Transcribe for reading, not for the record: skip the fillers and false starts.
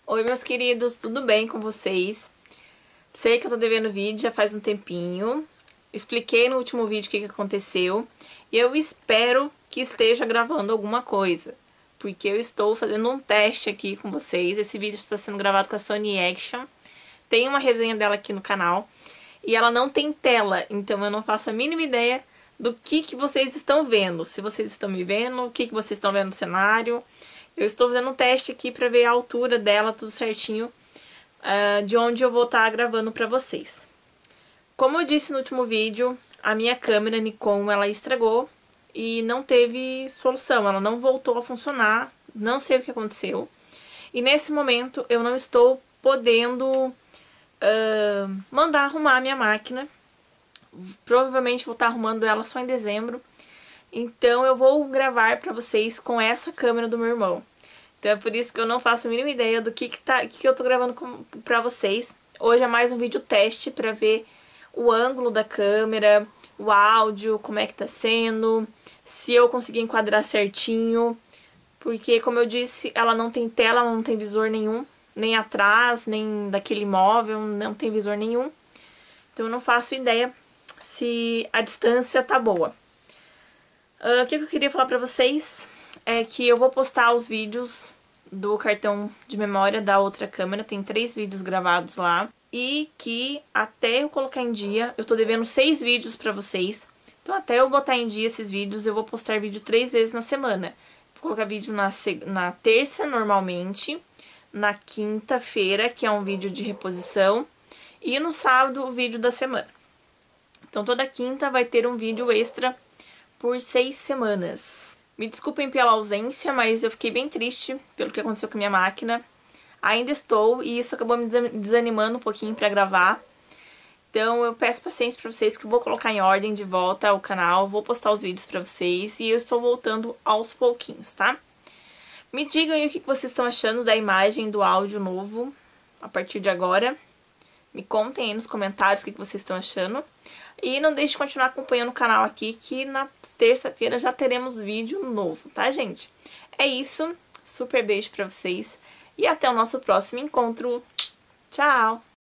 Oi, meus queridos, tudo bem com vocês? Sei que eu tô devendo vídeo já faz um tempinho. Expliquei no último vídeo o que aconteceu. E eu espero que esteja gravando alguma coisa. Porque eu estou fazendo um teste aqui com vocês. Esse vídeo está sendo gravado com a Sony Action. Tem uma resenha dela aqui no canal. E ela não tem tela, então eu não faço a mínima ideia do que vocês estão vendo. Se vocês estão me vendo, o que vocês estão vendo no cenário. Eu estou fazendo um teste aqui para ver a altura dela, tudo certinho, de onde eu vou estar gravando para vocês. Como eu disse no último vídeo, a minha câmera Nikon, ela estragou e não teve solução, ela não voltou a funcionar, não sei o que aconteceu. E nesse momento eu não estou podendo mandar arrumar a minha máquina. Provavelmente vou estar arrumando ela só em dezembro. Então eu vou gravar pra vocês com essa câmera do meu irmão. Então é por isso que eu não faço a mínima ideia do que eu tô gravando pra vocês. Hoje é mais um vídeo teste pra ver o ângulo da câmera, o áudio, como é que tá sendo, se eu conseguir enquadrar certinho. Porque, como eu disse, ela não tem tela, ela não tem visor nenhum, nem atrás, nem daquele móvel, não tem visor nenhum. Então eu não faço ideia se a distância tá boa. O que eu queria falar pra vocês é que eu vou postar os vídeos do cartão de memória da outra câmera, tem 3 vídeos gravados lá, e que até eu colocar em dia, eu tô devendo 6 vídeos pra vocês, então até eu botar em dia esses vídeos, eu vou postar vídeo 3 vezes na semana. Vou colocar vídeo na terça, normalmente, na quinta-feira, que é um vídeo de reposição, e no sábado, o vídeo da semana. Então toda quinta vai ter um vídeo extra por 6 semanas. Me desculpem pela ausência, mas eu fiquei bem triste pelo que aconteceu com a minha máquina. Ainda estou, e isso acabou me desanimando um pouquinho pra gravar. Então eu peço paciência pra vocês que eu vou colocar em ordem de volta o canal, vou postar os vídeos pra vocês e eu estou voltando aos pouquinhos, tá? Me digam aí o que vocês estão achando da imagem, do áudio novo a partir de agora. Me contem aí nos comentários o que vocês estão achando. E não deixe de continuar acompanhando o canal aqui, que na terça-feira já teremos vídeo novo, tá, gente? É isso. Super beijo pra vocês. E até o nosso próximo encontro. Tchau!